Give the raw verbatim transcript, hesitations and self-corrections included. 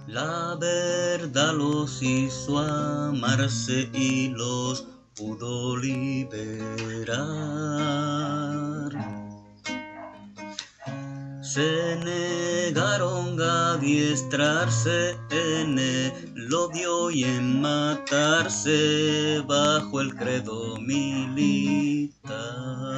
La verdad los hizo amarse y los pudo liberar. Se negaron a adiestrarse en el odio y en matarse bajo el credo militar.